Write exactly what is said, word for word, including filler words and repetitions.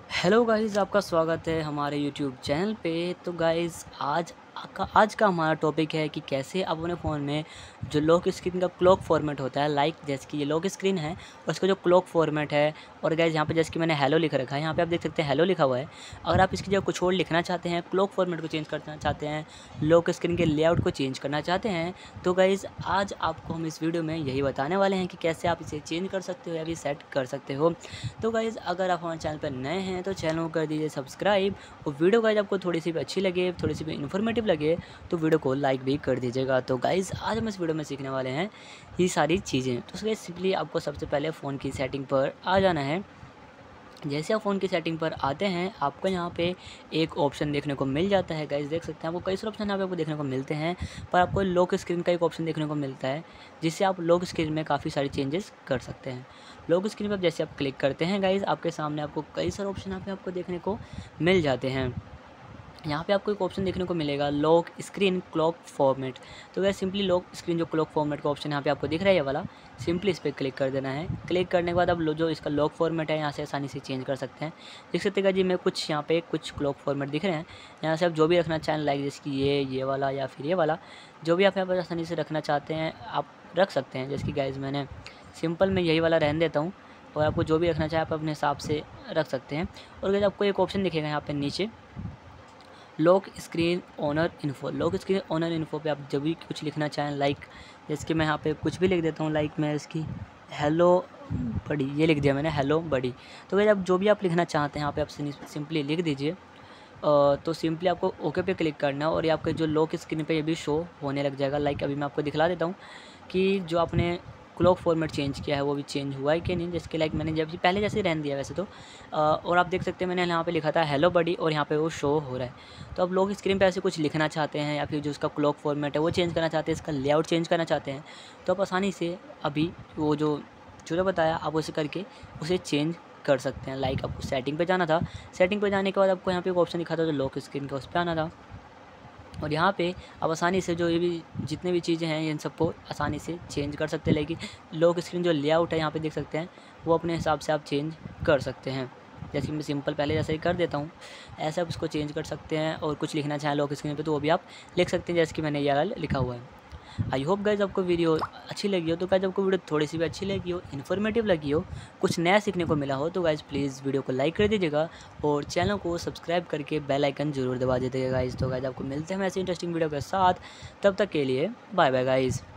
Hello guys, आपका स्वागत है हमारे यूट्यूब चैनल पे। तो गाइस आज का आज का हमारा टॉपिक है कि कैसे आप अपने फ़ोन में जो लॉक स्क्रीन का क्लॉक फॉर्मेट होता है, लाइक जैसे कि ये लॉक स्क्रीन है और उसका जो क्लॉक फॉर्मेट है। और गाइस यहाँ पे जैसे कि मैंने हेलो लिख रखा है, यहाँ पे आप देख सकते हैं हेलो लिखा हुआ है। अगर आप इसकी जगह कुछ और लिखना चाहते हैं, क्लॉक फॉर्मेट को चेंज करना चाहते हैं, लॉक स्क्रीन के लेआउट को चेंज करना चाहते हैं, तो गाइस आज आपको हम इस वीडियो में यही बताने वाले हैं कि कैसे आप इसे चेंज कर सकते हो या फिर सेट कर सकते हो। तो गाइज़ अगर आप हमारे चैनल पर नए हैं तो चैनल को कर दीजिए सब्सक्राइब, और वीडियो गाइज़ आपको थोड़ी सी भी अच्छी लगे, थोड़ी सी भी इन्फॉर्मेटिव लगे तो वीडियो को लाइक भी कर दीजिएगा। तो गाइज़ आज हम इस वीडियो में सीखने वाले हैं ये सारी चीज़ें। तो गाइज़ सिंपली आपको सबसे पहले फ़ोन की सेटिंग पर आ जाना है। जैसे आप फ़ोन की सेटिंग पर आते हैं, आपको यहाँ पे एक ऑप्शन देखने को मिल जाता है। गाइस देख सकते हैं, आपको कई सारे ऑप्शन यहाँ पे आपको देखने को मिलते हैं, पर आपको लॉक स्क्रीन का एक ऑप्शन देखने को मिलता है, जिससे आप लॉक स्क्रीन में काफ़ी सारी चेंजेस कर सकते हैं। लॉक स्क्रीन पर जैसे आप क्लिक करते हैं गाइस, आपके सामने आपको कई सारे ऑप्शन यहाँ पे आपको देखने को मिल जाते हैं। यहाँ पे आपको एक ऑप्शन देखने को मिलेगा लॉक स्क्रीन क्लॉक फॉर्मेट। तो वह सिंपली लॉक स्क्रीन जो क्लॉक फॉर्मेट का ऑप्शन यहाँ पे आपको दिख रहा है ये वाला, सिंपली इस पर क्लिक कर देना है। क्लिक करने के बाद आप जो इसका लॉक फॉर्मेट है यहाँ से आसानी से चेंज कर सकते हैं। देख सकते हैं जी, मैं कुछ यहाँ पे कुछ क्लॉक फॉर्मेट दिख रहे हैं, यहाँ से आप जो भी रखना चाहें, लाइक जैसे कि ये ये वाला या फिर ये वाला, जो भी आप यहाँ पर आसानी से रखना चाहते हैं आप रख सकते हैं। जैसे कि गाइज मैंने सिंपल में यही वाला रहने देता हूँ, और आपको जो भी रखना चाहे आप अपने हिसाब से रख सकते हैं। और गाइज आपको एक ऑप्शन दिखेगा यहाँ पे नीचे, lock screen owner info. Lock screen owner info पे आप जब भी कुछ लिखना चाहें, लाइक जैसे कि मैं यहाँ पे कुछ भी लिख देता हूँ, लाइक मैं इसकी हेलो बड़ी ये लिख दिया मैंने, हेलो बड़ी। तो वैसे आप जो भी आप लिखना चाहते हैं यहाँ पे आप सिंपली लिख दीजिए। तो सिंपली आपको ओके पे क्लिक करना है और ये आपके जो लॉक स्क्रीन पे ये भी शो होने लग जाएगा। लाइक अभी मैं आपको दिखला देता हूँ कि जो आपने क्लॉक फॉर्मेट चेंज किया है वो भी चेंज हुआ है कि नहीं। जैसे कि लाइक मैंने जब पहले जैसे रहने दिया वैसे तो अ, और आप देख सकते हैं मैंने यहाँ पे लिखा था हेलो बडी और यहाँ पे वो शो हो रहा है। तो आप लोग स्क्रीन पे ऐसे कुछ लिखना चाहते हैं या फिर जो उसका क्लॉक फॉर्मेट है वो चेंज करना चाहते हैं, इसका लेआउट चेंज करना चाहते हैं, तो आप आसानी से अभी वो जो जो जो बताया आप उसे करके उसे चेंज कर सकते हैं। लाइक आपको सेटिंग पे जाना था, सेटिंग पे जाने के बाद आपको यहाँ पे एक ऑप्शन दिखा था जो लॉक स्क्रीन का, उस पर आना था। और यहाँ पे आप आसानी से जो ये भी जितने भी चीज़ें हैं इन सबको आसानी से चेंज कर सकते हैं। लेकिन लॉक स्क्रीन जो लेआउट है यहाँ पे देख सकते हैं, वो अपने हिसाब से आप चेंज कर सकते हैं। जैसे कि मैं सिंपल पहले जैसे ही कर देता हूँ, ऐसा आप इसको चेंज कर सकते हैं। और कुछ लिखना चाहें लॉक स्क्रीन पे तो वो भी आप लिख सकते हैं, जैसे कि मैंने ये वाला लिखा हुआ है। आई होप गाइज आपको वीडियो अच्छी लगी हो। तो गाइज आपको वीडियो थोड़ी सी भी अच्छी लगी हो, इन्फॉर्मेटिव लगी हो, कुछ नया सीखने को मिला हो, तो गाइज प्लीज़ वीडियो को लाइक कर दीजिएगा और चैनल को सब्सक्राइब करके बेल आइकन जरूर दबा दीजिएगा गाइज। तो गाइज आपको मिलते हैं ऐसे इंटरेस्टिंग वीडियो के साथ, तब तक के लिए बाय बाय गाइज।